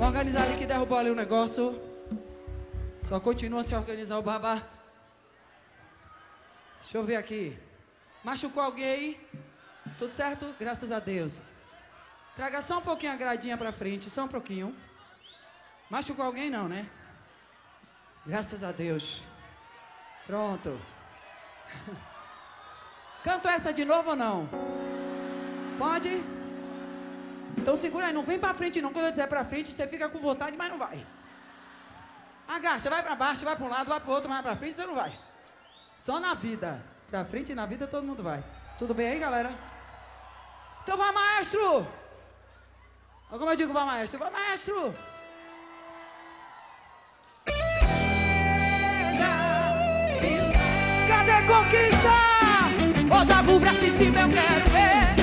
organizar ali que derrubou ali o negócio. Só continua a se organizar o babá. Deixa eu ver aqui. Machucou alguém? Tudo certo? Graças a Deus. Traga só um pouquinho a gradinha pra frente, só um pouquinho. Machucou alguém não, né? Graças a Deus. Pronto. Canto essa de novo ou não? Pode? Então segura aí, não vem pra frente não. Quando eu disser pra frente, você fica com vontade, mas não vai. Agacha, vai pra baixo, vai pra um lado, vai pro outro, mas pra frente você não vai. Só na vida. Pra frente e na vida todo mundo vai. Tudo bem aí, galera? Então vai, maestro! Como eu digo, vai, maestro? Vai, maestro! Cadê conquista? Hoje a pra cima eu quero ver.